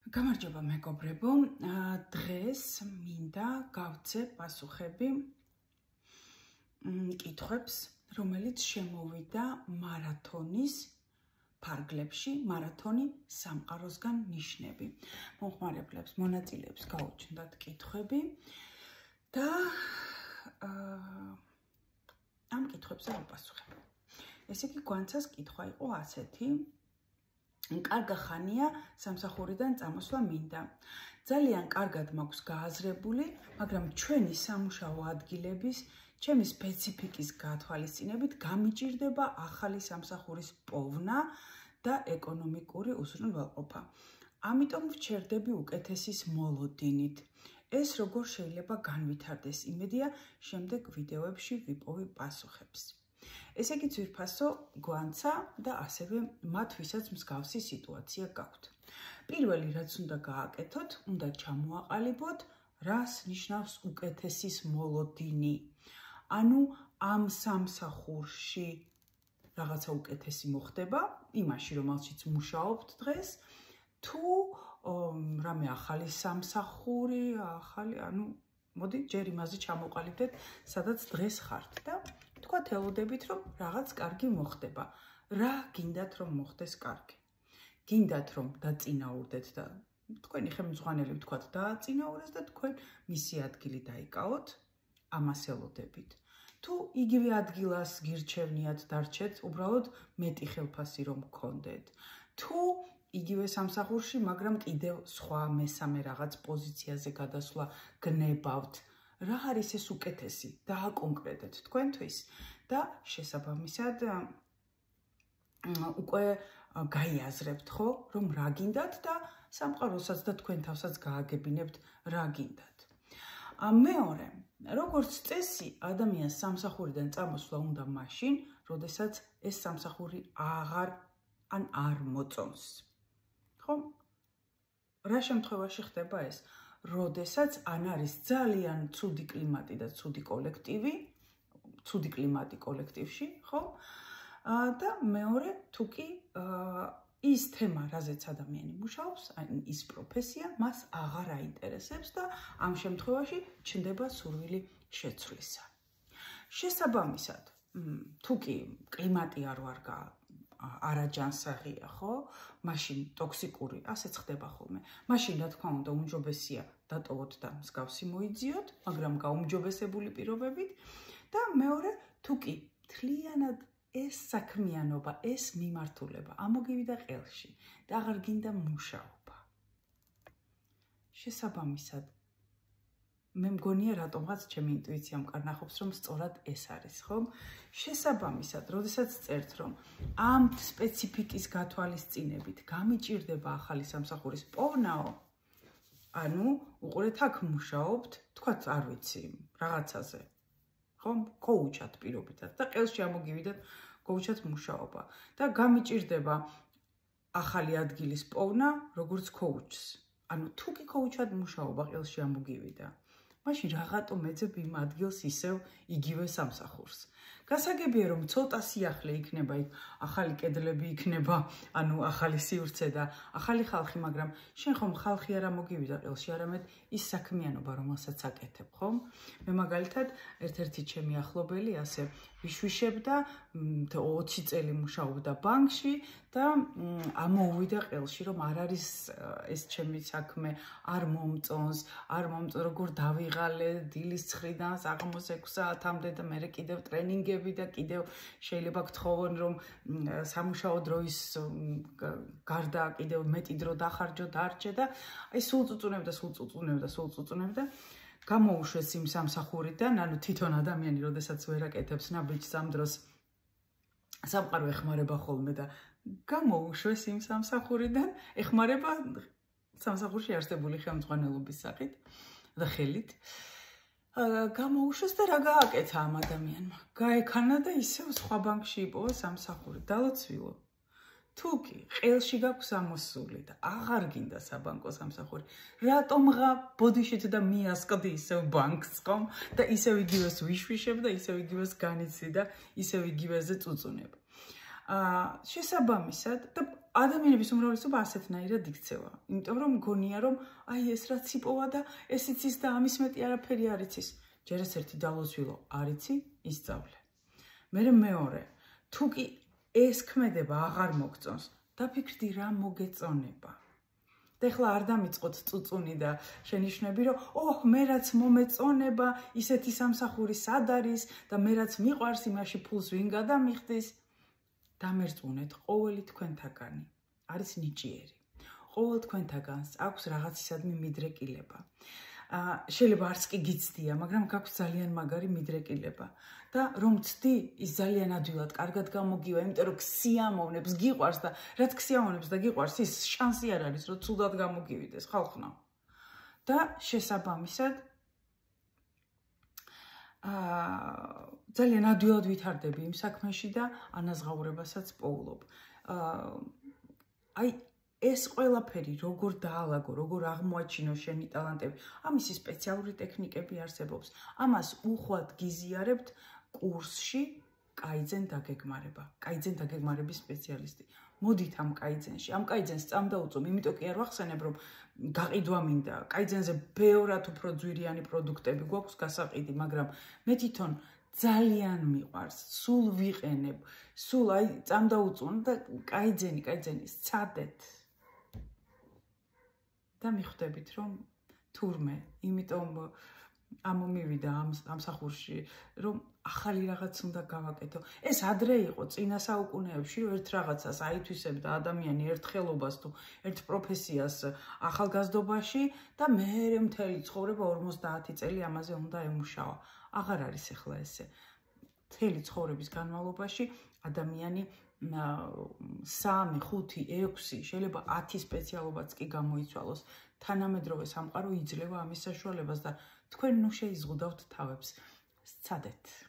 გამარჯობა მეგობრებო, დღეს მინდა გავცე პასუხები კითხვებს, რომელიც შემოვიდა მარათონის ფარგლებში, მარათონი სამყაროსგან ნიშნები. მომხმარებლებს, მონაწილეებს გაუჩნდათ კითხვები და ამ კითხვებზე ვაპასუხებ. ესე იგი, გვანცას კითხვა იყო ასეთი: კარგა ხანია სამსახურიდან წამოსვლა მინდა. ძალიან კარგად მაქვს გააზრებული, მაგრამ ჩვენი სამუშაო ადგილების, ჩემი სპეციფიკის გათვალისწინებით გამიჭირდება ახალი სამსახურის პოვნა და ეკონომიკური უზრუნველყოფა. ამიტომ ვჩერდები უკეთესის მოლოდინით. ეს როგორ შეიძლება განვითარდეს? იმედია, შემდეგ ვიდეოებში ვიპოვი პასუხებს. ესე იგი, ძვირფასო გვანცა და ასევე მათ, ვისაც მსგავსი სიტუაცია გაქვთ. პირველი, რაც უნდა გააკეთოთ, უნდა ჩამოაყალიბოთ, რას ნიშნავს უკეთესის მოლოდინი. ანუ ამ სამსახურში რაღაცა უკეთესი მოხდება, იმაში, რომელშიც მუშაობთ დღეს, თუ რამე ახალი სამსახური, მოდი ჯერ იმაზე ჩამოყალიბდეთ, სადაც დღეს ხართ და თქვათ ელოდებით, რომ რაღაც კარგი მოხდება. რა გინდათ, რომ მოხდეს კარგი? გინდათ, რომ დაწინაურდეთ და თქვენი ხელმძღვანელი თქვათ დააწინაურეს და თქვენ მისი ადგილი დაიკავოთ, ამას ელოდებით. თუ იგივე ადგილას გირჩევნიათ, დარჩეთ, უბრალოდ მეტი ხელფასი რომ გქონდეთ. თუ იგივე სამსახურში, მაგრამ კიდევ სხვა მესამე რაღაც პოზიციაზე გადასვლა გნებავთ, რა არის ეს უკეთესი? დააკონკრეტეთ თქვენთვის და შესაბამისად უკვე გაიაზრებთ, ხო, რომ რა გინდათ და სამყაროსაც და თქვენ თავსაც გააგებინებთ რა გინდათ. მეორე, როგორც წესი, ადამიანს სამსახურიდან წამოსვლა უნდა მაშინ, როდესაც ეს სამსახური არ მოწონს. ხო? რა შემთხვევაში ხდება ეს? როდესაც ან არის ძალიან ცუდი კლიმატი და ცუდი კოლექტივი, ცუდი კლიმატი კოლექტივში, ხო? და მეორე, თუ კი ის თემა, რაზეც ადამიანი მუშაობს, ის პროფესია მას აღარ აინტერესებს და ამ შემთხვევაში ჩნდება სურვილი შეცვლისა. შესაბამისად, თუ კი კლიმატი არაჯანსაღია, ხო? მაშინ ტოქსიკური, ასეც ხდება ხოლმე. მაშინ, რა თქმა უნდა, უმჯობესია დატოვოთ და მსგავსი მოიძიოთ, მაგრამ გაუმჯობესებული პირობებით. და მეორე, თუ კი მთლიანად ეს საქმიანობა, ეს მიმართულება ამოგივიდა ყელში და აღარ გინდა მუშაობა. შესაბამისად, მე მგონია, რატომღაც ჩემი ინტუიცია მკარნახობს, რომ სწორად ეს არის, ხო? შესაბამისად, როდესაც წერთ, რომ ამ სპეციფიკის გათვალისწინებით გამიჭირდება ახალი სამსახურის პოვნაო, ანუ უყურეთ, აქ მუშაობთ, თქვათ, არ ვიცი, რაღაცაზე. ხო, ქოუჩად პირობითად და ყელში ამოგივიდათ ქოუჩად მუშაობა და გამიჭირდება ახალი ადგილის პოვნა, როგორც ქოუჩს. ანუ თუ კი ქოუჩად მუშაობა ყელში ამოგივიდა, მაშინ რაღაცომ ეძებ იმ ადგილს ისევ იგივე სამსახურს. გასაგებია, რომ ცოტა სიახლე იქნება, ახალი კედლები იქნება, ანუ ახალი სივრცე და ახალი ხალხი, მაგრამ შენ ხომ ხალხი არ ამოგივიდა ყელში, არამედ ის საქმიანობა, რომელსაც აკეთებ, ხომ? მე მაგალითად, ერთ-ერთი ჩემი ახლობელი ასე ვიშვიშებდა, 20 წელი მუშაობდა ბანკში და ამოუვიდა ყელში, რომ არ არის ეს ჩემი საქმე, არ მომწონს, როგორ დავიღალე დილის 9-დან საღამოს 6 საათამდე და მე კიდევ ტრენინგები და კიდევ შეიძლება გთხოვონ, რომ სამუშაო დროის გარდა კიდევ მეტი დრო დახარჯო, დარჩე და აი სულ წუწუნებდა. გამოუშვეს იმ სამსახურიდან, ანუ თვითონ ადამიანი, როდესაც ვერ აკეთებს ნაბიჯს ამ დროს სამყარო ეხმარება ხოლმე და გამოუშვეს იმ სამსახურიდან, ეხმარება სამსახურში არსებული ხელმძღვანელობის სახით და ხელით. გამოუშვეს და რა გააკეთა ამ ადამიანმა? გაექანა და ისევ სხვა ბანკში იპოვა სამსახური. დალოცვილო. თუ კი ყელში გაქვს ამოსული და აღარ გინდა საბანკო სამსახური, რატომღა ბოდიშით და მიასკდი ისევ ბანკს, ხომ? და ისევ იგივეს ვიშვიშებ და ისევ იგივეს განიცდი და ისევ იგივეზე წუწუნებ. შესაბამისად და ადამიანების უმრავლესობა ასეთნაირად იქცევა. იმიტომ რომ მგონია რომ აი ეს რაც იპოვა და ეს იცის და ამის მეტი არაფერი არ იცის. ჯერ ეს ერთი დალოცვილო არ იცი, ისწავლე. მერე მეორე, თუ კი ეს ქმედება აღარ მოგწონს, დაფიქრდი რა მოგეწონება. და ეხლა არ დამიწყოთ წუწუნი და შენიშვნები, რომ მე რაც მომეწონება, ისეთი სამსახური სად არის და მე რაც მიყვარს, იმაში ფულს ვინ გადამიხდის. დამერწმუნეთ, ყოველი თქვენთაგანი არის ნიჭიერი. ყოველ თქვენთაგანს აქვს რაღაცისადმი მიდრეკილება. შეიძლება არც კი გიცდია, მაგრამ გაქვს ძალიან მაგარი მიდრეკილება. და რომ ცდი, ის ძალიან ადვილად კარგად გამოგივა, იმიტომ რომ ქსიამოვნებს, გიყვარს და რაც ქსიამოვნებს და გიყვარს, ის შანსი არ არის, რომ ცუდად გამოგივიდეს, ხალხო. და შესაბამისად ძალიან ადვილად ვითარდები იმ საქმეში და ანაზღაურებასაც პოულობ. აი ეს ყველაფერი როგორ დაალაგო, როგორ აღმოაჩინო შენი ტალანტები, ამისი სპეციალური ტექნიკები არსებობს. ამას უხვად გიზიარებთ კურსში კაიძენ დაგეგმარება, კაიძენ დაგეგმარების სპეციალისტი. მოდით ამ კაიძენში, ამ კაიძენს წამდაუწვომ, იმიტომ კი არ ვახსენებ, რომ გაყიდვა მინდა. კაიძენზე ბევრად უფრო ძვირიანი პროდუქტები გვაქვს გასაყიდი, მაგრამ მე თვითონ ძალიან მიყვარს, სულ ვიყენებ, სულ აი წამდაუწვომ და კაიძენი, სცადეთ. და მიხვდებით, რომ თურმე, იმიტომ ამომივიდა ამ სამსახურში, რომ ახალი რაღაც უნდა გავაკეთო. ეს ადრე იყო წინა საუკუნეებში, რომ ერთ რაღაცას აითვისებდა ადამიანი ერთ ხელობას თუ ერთ პროფესიას ახალგაზრდობაში და მერე მთელი ცხოვრება 50 წელი ამაზე უნდა ემუშავა. აღარ არის ახლა ესე. მთელი ცხოვრების განმავლობაში ადამიანი 3, 5, 6, შეიძლება 10 სპეციალობაც კი გამოიცვალოს. თანამედროვე სამყარო იძლევა ამის საშუალებას და თქვენ ნუ შეიზღუდავთ თავებს. სცადეთ.